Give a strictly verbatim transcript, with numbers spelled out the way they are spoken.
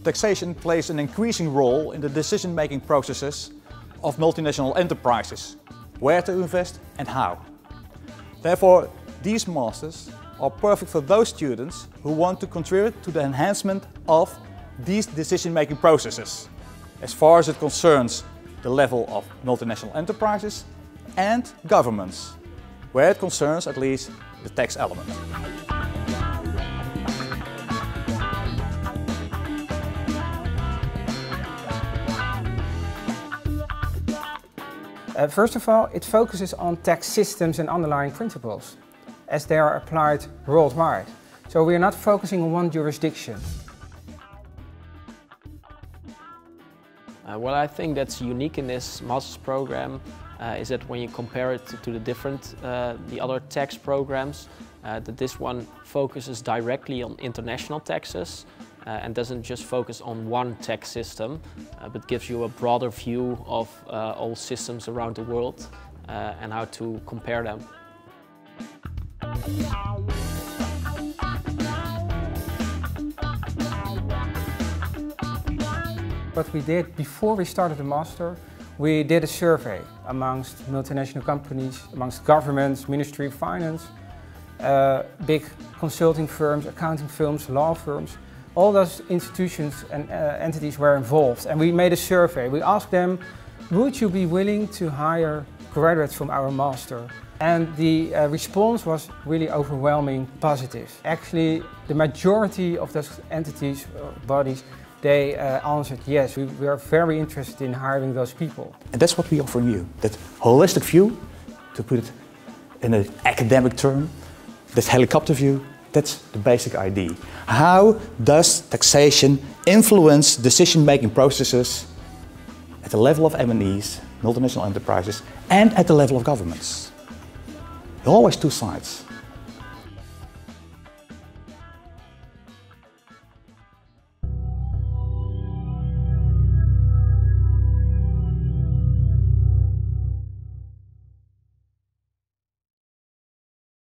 taxation plays an increasing role in the decision-making processes of multinational enterprises, where to invest and how. Therefore, these masters are perfect for those students who want to contribute to the enhancement of these decision-making processes, as far as it concerns the level of multinational enterprises and governments, where it concerns at least the tax element. Uh, first of all, it focuses on tax systems and underlying principles, as they are applied worldwide. So we are not focusing on one jurisdiction. Uh, what I think that's unique in this master's program uh, is that when you compare it to, to the different, uh, the other tax programs, uh, that this one focuses directly on international taxes uh, and doesn't just focus on one tax system, uh, but gives you a broader view of uh, all systems around the world uh, and how to compare them. What we did before we started the master, we did a survey amongst multinational companies, amongst governments, Ministry of Finance, uh, big consulting firms, accounting firms, law firms. All those institutions and uh, entities were involved, and we made a survey. We asked them, would you be willing to hire graduates from our master? And the uh, response was really overwhelming positive. Actually, the majority of those entities, uh, bodies, they uh, answered yes, we, we are very interested in hiring those people. And that's what we offer you, that holistic view, to put it in an academic term, that helicopter view, that's the basic idea. How does taxation influence decision-making processes at the level of M and Es, multinational enterprises, and at the level of governments? There are always two sides.